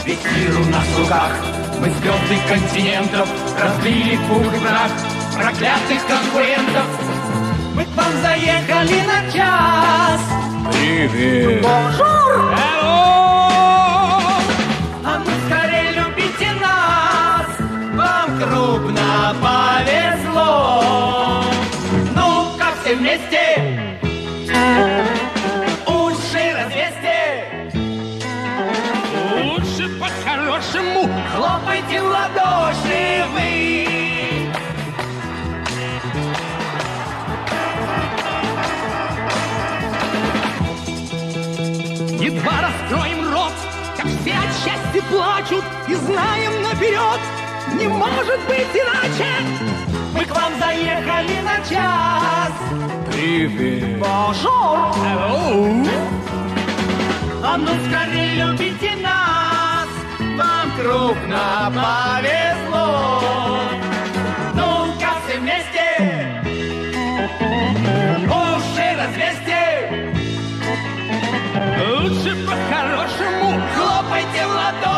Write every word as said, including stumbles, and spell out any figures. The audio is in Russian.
Ведь мир у нас в руках. Мы звезды континентов разбили пух и прах проклятых конкурентов. Мы к вам заехали на час. Привет. Бонжур. А ну скорее любите нас. Вам крупно повезло. Ну-ка все вместе. Уши развесьте. Лучше по-хорошему Хлопайте в ладоши вы. едва раскроем рот, как все от счастья плачут, и знаем наперед, не может быть иначе. Мы к вам заехали на час. Привет. Бонжур. Hello. А ну скорее любите нас. Вам крупно повезло. Ну-ка все вместе. Уши развесьте. Лучше по-хорошему Хлопайте в ладоши.